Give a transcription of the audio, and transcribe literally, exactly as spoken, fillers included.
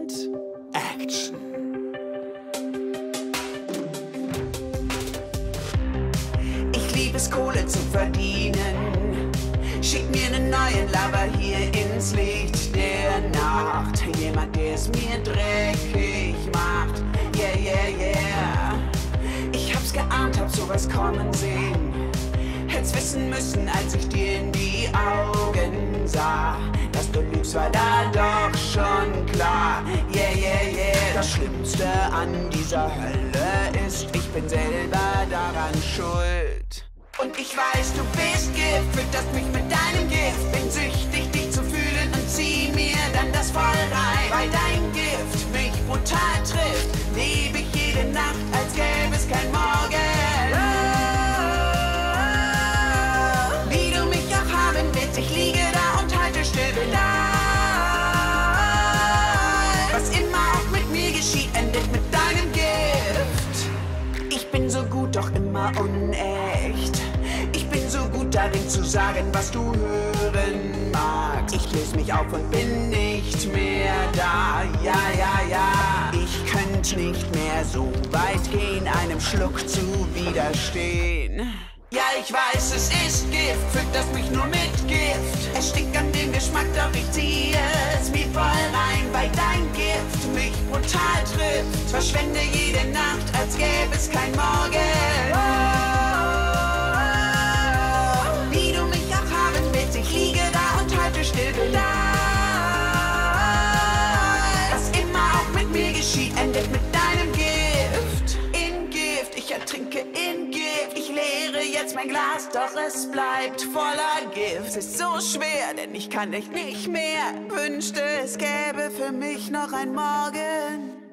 und Action. Ich lieb es, Kohle zu verdienen. Schick mir nen neuen Lover hier ins Licht der Nacht. Jemand, der es mir dreckig macht. Yeah, yeah, yeah. Ich hab's geahnt, hab sowas kommen sehen. Hätt's wissen müssen, als ich dir in die Augen sah. Dass du lügst, war da doch schon klar. Yeah, yeah, yeah. Das Schlimmste an dieser Hölle ist, ich bin selber daran schuld. Und ich weiß, du bist Gift, fütterst mich mit deinem Gift. Bin süchtig, dich zu fühlen und zieh mir dann das voll rein. Weil dein Gift mich brutal trifft, lebe ich jede Nacht, als gäbe es kein Morgen. Oh, wie du mich auch haben willst, ich liege da und halte still, bin da. Was immer auch mit mir geschieht, endet mit deinem Gift. Ich bin so gut, doch immer unecht. Ich bin so gut darin zu sagen, was du hören magst. Ich löse mich auf und bin nicht mehr da. Ja, ja, ja. Ich könnte nicht mehr so weit gehen, einem Schluck zu widerstehen. Ja, ich weiß, es ist Gift, füttert mich nur mit Gift. Es stinkt an dem Geschmack, doch ich ziehe es mir voll rein. Weil dein Gift mich brutal trifft. Verschwende jede Nacht, als gäbe es kein Morgen. Oh, wie du mich auch haben willst, ich liege da und halte still, bin da. Was immer auch mit mir geschieht, endet mit deinem Gift. In Gift, ich ertrinke in Gift. Ich leere jetzt mein Glas, doch es bleibt voller Gift. Es ist so schwer, denn ich kann echt nicht mehr. Wünschte, es gäbe für mich noch ein Morgen.